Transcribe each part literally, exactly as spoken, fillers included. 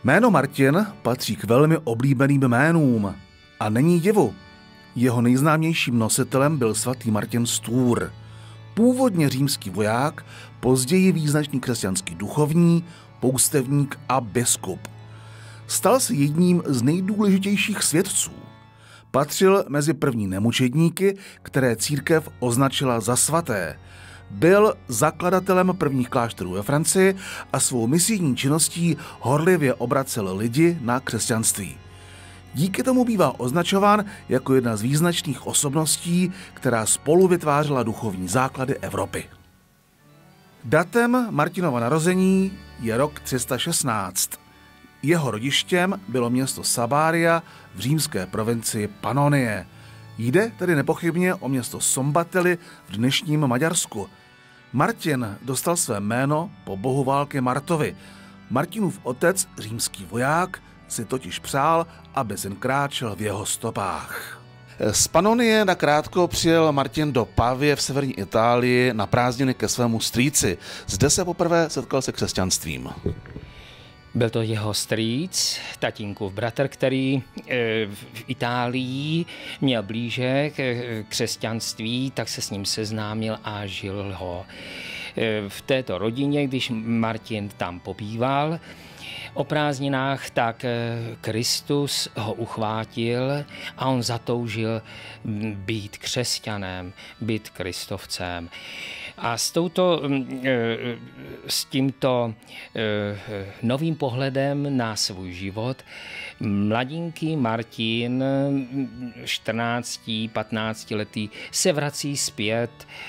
Jméno Martin patří k velmi oblíbeným jménům a není divu. Jeho nejznámějším nositelem byl svatý Martin z Tours. Původně římský voják, později význačný křesťanský duchovní, poustevník a biskup. Stal se jedním z nejdůležitějších svědců. Patřil mezi první nemučedníky, které církev označila za svaté. Byl zakladatelem prvních klášterů ve Francii a svou misijní činností horlivě obracel lidi na křesťanství. Díky tomu bývá označován jako jedna z význačných osobností, která spolu vytvářela duchovní základy Evropy. Datem Martinova narození je rok tři sta šestnáct. Jeho rodištěm bylo město Sabária v římské provincii Panonie. Jde tedy nepochybně o město Szombathely v dnešním Maďarsku. Martin dostal své jméno po bohu války Martovi. Martinův otec, římský voják, si totiž přál, aby syn kráčel v jeho stopách. Z Panonie nakrátko přijel Martin do Pavie v severní Itálii na prázdniny ke svému strýci. Zde se poprvé setkal se křesťanstvím. Byl to jeho strýc, tatínkův bratr, který v Itálii měl blíže k křesťanství, tak se s ním seznámil a žil ho. V této rodině, když Martin tam pobýval o prázdninách, tak Kristus ho uchvátil a on zatoužil být křesťanem, být kristovcem. A s, touto, s tímto novým pohledem na svůj život mladinký Martin, čtrnácti patnácti letý, se vrací zpět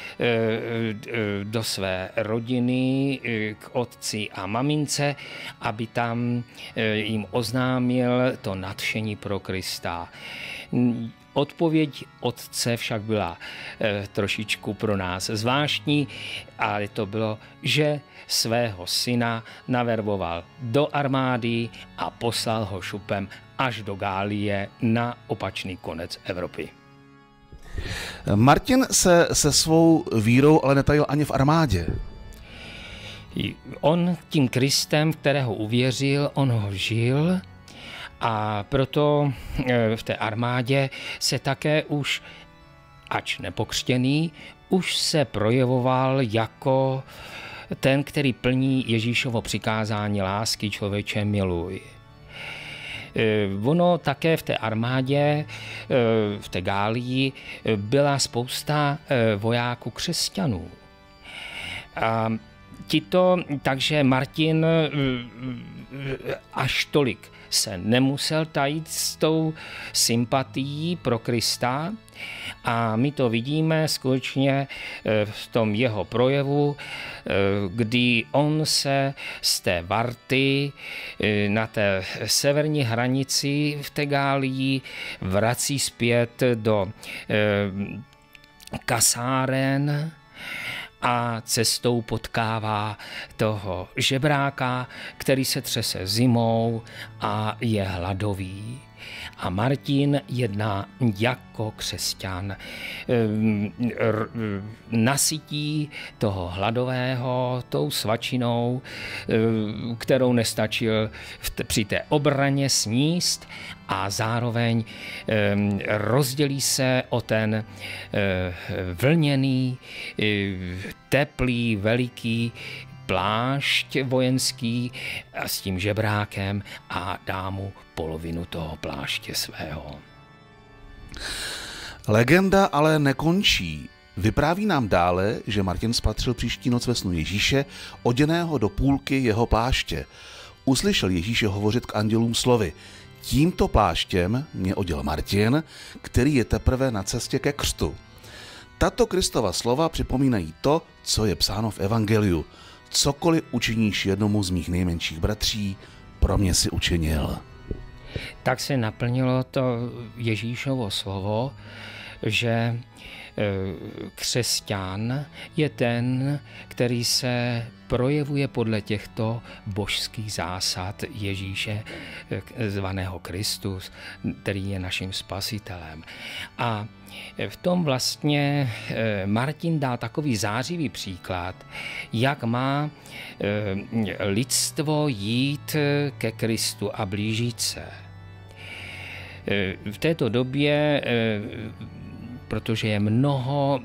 do své rodiny k otci a mamince, aby tam jim oznámil to nadšení pro Krista. Odpověď otce však byla e, trošičku pro nás zvláštní, ale to bylo, že svého syna naverboval do armády a poslal ho šupem až do Gálie na opačný konec Evropy. Martin se se svou vírou ale netajil ani v armádě. On tím Kristem, kterého uvěřil, on ho žil. A proto v té armádě se také už, ač nepokřtěný, už se projevoval jako ten, který plní Ježíšovo přikázání lásky, člověče miluj. Ono také v té armádě, v té Gálii, byla spousta vojáků křesťanů. A tito, takže Martin až tolik se nemusel tajit s tou sympatií pro Krista a my to vidíme skutečně v tom jeho projevu, kdy on se z té Varty na té severní hranici v té Gálii vrací zpět do kasáren a cestou potkává toho žebráka, který se třese zimou a je hladový. A Martin jedná jako křesťan. Nasytí toho hladového tou svačinou, kterou nestačil při té obraně sníst, a zároveň rozdělí se o ten vlněný, teplý, veliký plášť vojenský a s tím žebrákem a dá mu polovinu toho pláště svého. Legenda ale nekončí. Vypráví nám dále, že Martin spatřil příští noc ve snu Ježíše, oděného do půlky jeho pláště. Uslyšel Ježíše hovořit k andělům slovy: tímto pláštěm mě oděl Martin, který je teprve na cestě ke křtu. Tato Kristova slova připomínají to, co je psáno v evangeliu. Cokoliv učiníš jednomu z mých nejmenších bratří, pro mě si učinil. Tak se naplnilo to Ježíšovo slovo, že křesťan je ten, který se projevuje podle těchto božských zásad Ježíše, zvaného Kristus, který je naším spasitelem. A v tom vlastně Martin dal takový zářivý příklad, jak má lidstvo jít ke Kristu a blížit se. V této době, protože je mnoho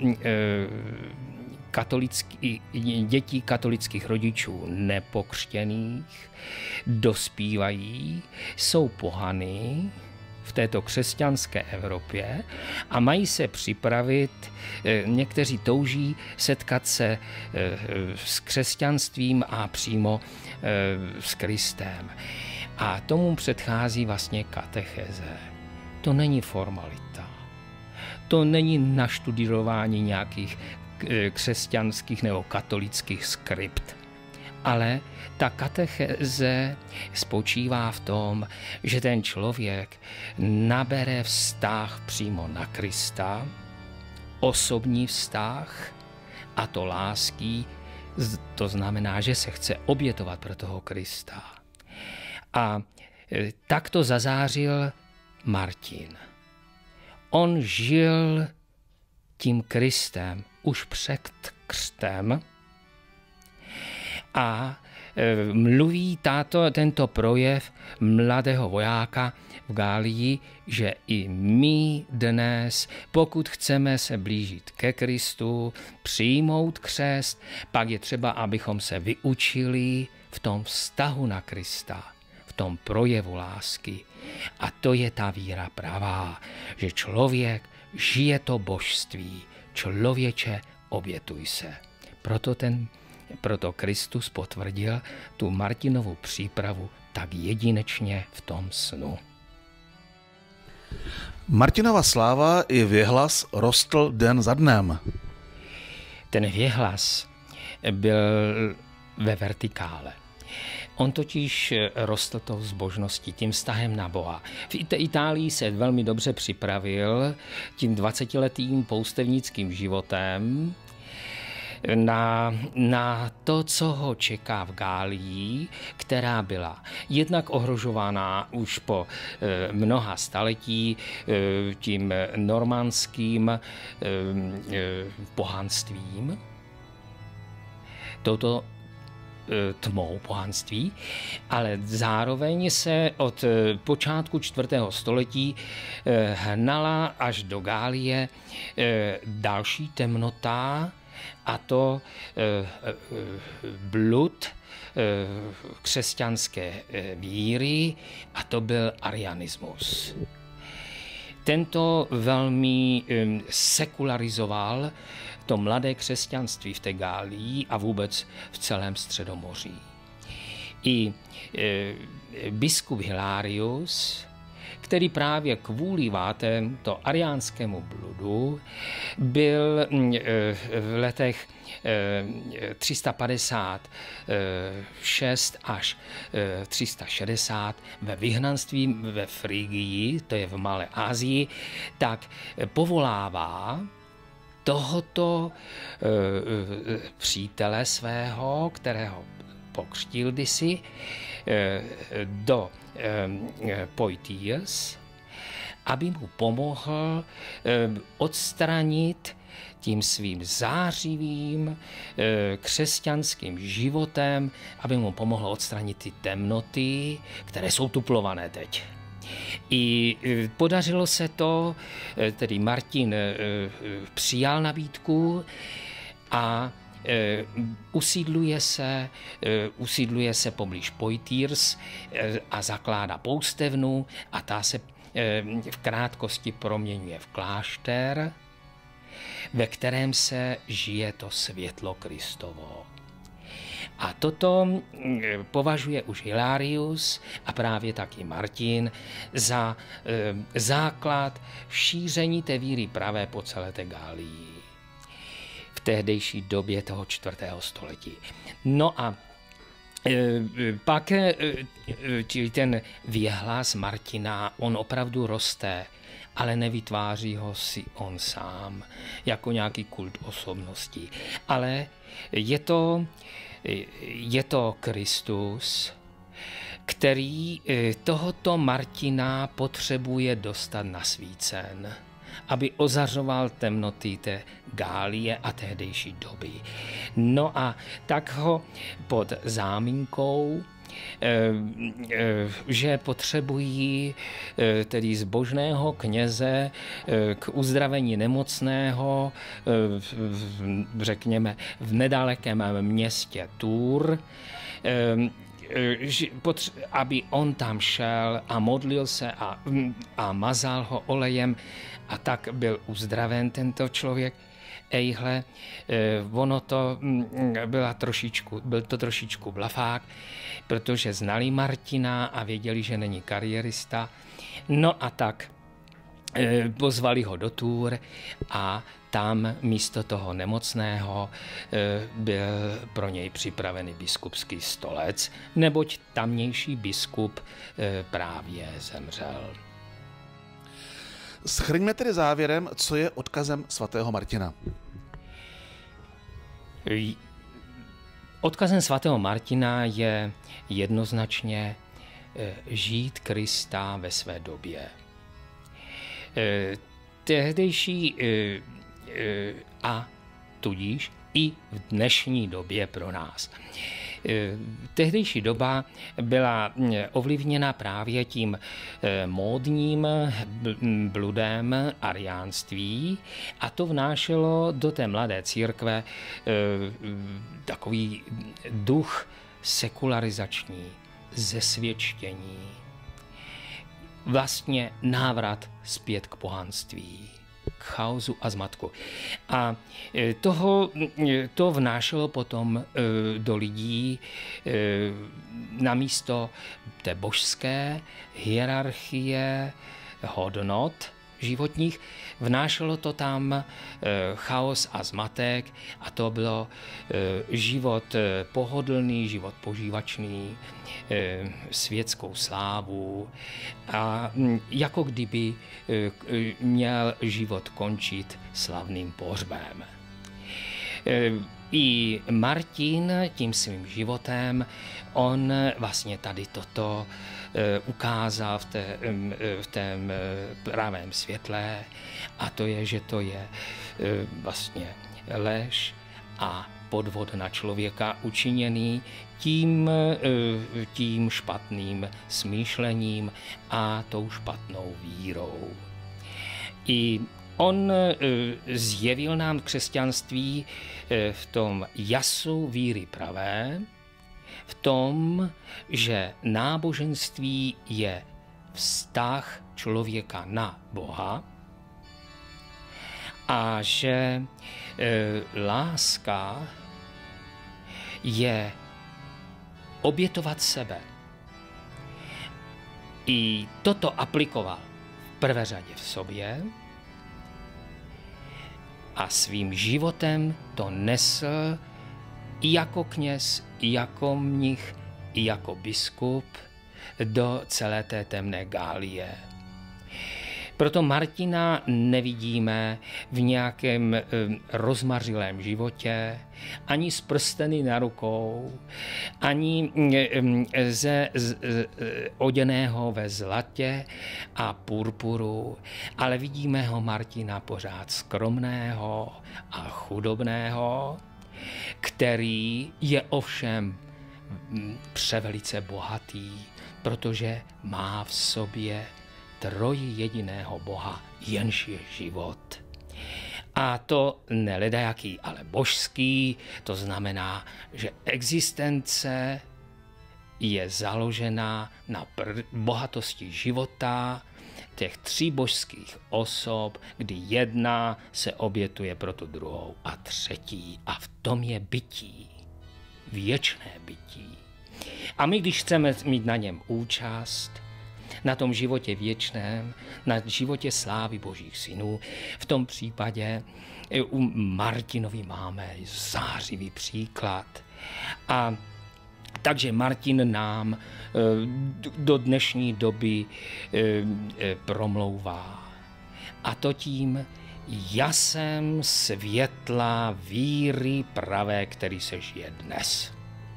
katolický, dětí katolických rodičů nepokřtěných, dospívají, jsou pohany v této křesťanské Evropě a mají se připravit, někteří touží setkat se s křesťanstvím a přímo s Kristem. A tomu předchází vlastně katecheze. To není formalita. To není naštudování nějakých křesťanských nebo katolických skript. Ale ta katecheze spočívá v tom, že ten člověk nabere vztah přímo na Krista, osobní vztah, a to lásky, to znamená, že se chce obětovat pro toho Krista. A tak to zazářil Martin. On žil tím Kristem už před křtem a mluví táto, tento projev mladého vojáka v Gálii, že i my dnes, pokud chceme se blížit ke Kristu, přijmout křest, pak je třeba, abychom se vyučili v tom vztahu na Krista, v tom projevu lásky. A to je ta víra pravá, že člověk žije to božství. Člověče, obětuj se. Proto, ten, proto Kristus potvrdil tu Martinovu přípravu tak jedinečně v tom snu. Martinova sláva i věhlas rostl den za dnem. Ten věhlas byl ve vertikále. On totiž rostl tou zbožností, tím vztahem na Boha. V Itálii se velmi dobře připravil tím dvacetiletým poustevnickým životem na, na to, co ho čeká v Gálii, která byla jednak ohrožována už po e, mnoha staletí e, tím normandským e, e, pohanstvím. Toto tmou pohanství, ale zároveň se od počátku čtvrtého století hnala až do Gálie další temnota, a to blud křesťanské víry, a to byl arianismus. Tento velmi sekularizoval to mladé křesťanství v té Gálii a vůbec v celém Středomoří. I e, biskup Hilarius, který právě kvůli to ariánskému bludu byl e, v letech e, tři sta padesát šest až e, tři sta šedesát ve vyhnanství ve Frygii, to je v Malé Asii, tak povolává tohoto e, e, přítele svého, kterého pokřtil kdysi, e, do e, Poitiers, aby mu pomohl e, odstranit tím svým zářivým e, křesťanským životem, aby mu pomohl odstranit ty temnoty, které jsou tuplované teď. I podařilo se to, tedy Martin přijal nabídku a usídluje se, usídluje se poblíž Poitiers a zakládá poustevnu a ta se v krátkosti proměňuje v klášter, ve kterém se žije to světlo Kristovo. A toto považuje už Hilarius a právě taky Martin za e, základ šíření té víry pravé po celé té Gálii v tehdejší době toho čtvrtého století. No a e, pak e, ten věhlas Martina, on opravdu roste ale nevytváří ho si on sám jako nějaký kult osobnosti. Ale je to, je to Kristus, který tohoto Martina potřebuje dostat nasvícen, aby ozařoval temnoty té Gálie a tehdejší doby. No a tak ho pod záminkou, že potřebují tedy zbožného kněze k uzdravení nemocného, řekněme, v nedalekém městě Tours, aby on tam šel a modlil se a, a mazal ho olejem a tak byl uzdraven tento člověk. Ejhle, ono to byla trošičku, byl to trošičku blafák, protože znali Martina a věděli, že není kariérista. No a tak pozvali ho do Tours a tam místo toho nemocného byl pro něj připravený biskupský stolec, neboť tamnější biskup právě zemřel. Shrňme tedy závěrem, co je odkazem svatého Martina. Odkazem svatého Martina je jednoznačně žít Krista ve své době. Tehdejší a tudíž i v dnešní době pro nás. Tehdejší doba byla ovlivněna právě tím módním bludem ariánství a to vnášelo do té mladé církve takový duch sekularizační, zesvědčení, vlastně návrat zpět k pohanství, k chaosu a zmatku. A toho, to vnášelo potom do lidí namísto té božské hierarchie hodnot životních, vnášelo to tam chaos a zmatek a to bylo život pohodlný, život požívačný, světskou slávu a jako kdyby měl život končit slavným pohřbem. I Martin tím svým životem, on vlastně tady toto ukázal v, té, v tém pravém světle a to je, že to je vlastně lež a podvod na člověka učiněný tím, tím špatným smýšlením a tou špatnou vírou. I on zjevil nám křesťanství v tom jasu víry pravé, v tom, že náboženství je vztah člověka na Boha a že e, láska je obětovat sebe. I toto aplikoval v prvé řadě v sobě a svým životem to nesl i jako kněz, i jako mnich, i jako biskup do celé té temné Gálie. Proto Martina nevidíme v nějakém rozmařilém životě, ani z prsteny na rukou, ani ze, z, oděného ve zlatě a purpuru, ale vidíme ho Martina pořád skromného a chudobného, který je ovšem převelice bohatý, protože má v sobě troji jediného Boha, jenž je život. A to ne ledajaký, ale božský, to znamená, že existence je založena na bohatosti života těch tří božských osob, kdy jedna se obětuje pro tu druhou a třetí. A v tom je bytí, věčné bytí. A my, když chceme mít na něm účast, na tom životě věčném, na životě slávy božích synů, v tom případě u Martinovi máme zářivý příklad. A takže Martin nám do dnešní doby promlouvá. a to tím jasem světla víry pravé, který se žije dnes.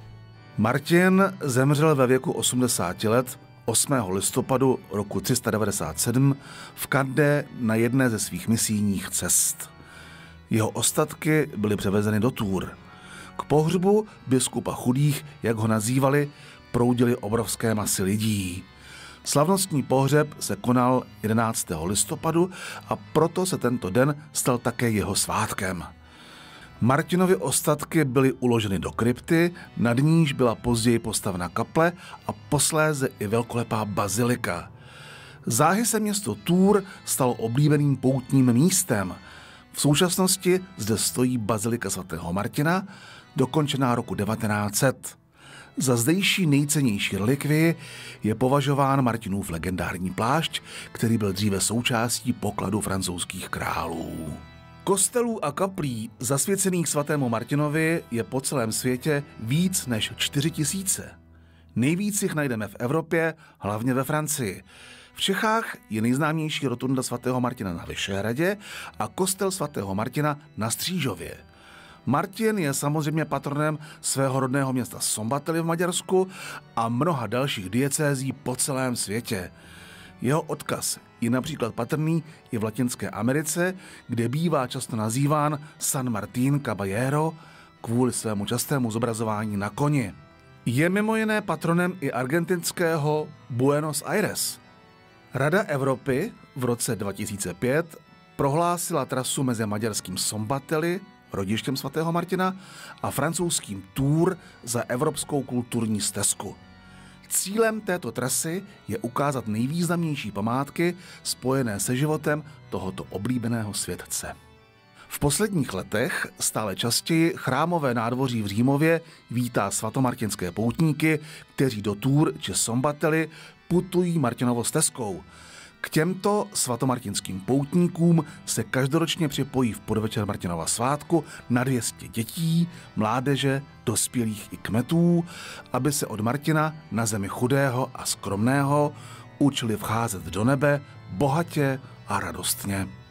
Martin zemřel ve věku osmdesáti let osmého listopadu roku tři sta devadesát sedm v Calais na jedné ze svých misijních cest. Jeho ostatky byly převezeny do Tours. K pohřbu biskupa chudých, jak ho nazývali, proudily obrovské masy lidí. Slavnostní pohřeb se konal jedenáctého listopadu a proto se tento den stal také jeho svátkem. Martinovy ostatky byly uloženy do krypty, nad níž byla později postavena kaple a posléze i velkolepá bazilika. Záhy se město Tours stalo oblíbeným poutním místem. V současnosti zde stojí bazilika svatého Martina, dokončená roku devatenáct set. Za zdejší nejcennější relikvii je považován Martinův legendární plášť, který byl dříve součástí pokladu francouzských králů. Kostelů a kaplí zasvěcených svatému Martinovi je po celém světě víc než čtyři tisíce. Nejvíc jich najdeme v Evropě, hlavně ve Francii. V Čechách je nejznámější rotunda svatého Martina na Vyšehradě a kostel svatého Martina na Střížově. Martin je samozřejmě patronem svého rodného města Szombathely v Maďarsku a mnoha dalších diecézí po celém světě. Jeho odkaz je například patrný i v Latinské Americe, kde bývá často nazýván San Martín Caballero kvůli svému častému zobrazování na koni. Je mimo jiné patronem i argentinského Buenos Aires. Rada Evropy v roce dva tisíce pět prohlásila trasu mezi maďarským Szombathely, rodištěm svatého Martina, a francouzským Tours za evropskou kulturní stezku. Cílem této trasy je ukázat nejvýznamnější památky spojené se životem tohoto oblíbeného světce. V posledních letech stále častěji chrámové nádvoří v Římově vítá svatomartinské poutníky, kteří do Tours či Szombathely putují Martinovou stezkou. K těmto svatomartinským poutníkům se každoročně připojí v podvečer Martinova svátku na dvě stě dětí, mládeže, dospělých i kmetů, aby se od Martina na zemi chudého a skromného učili vcházet do nebe bohatě a radostně.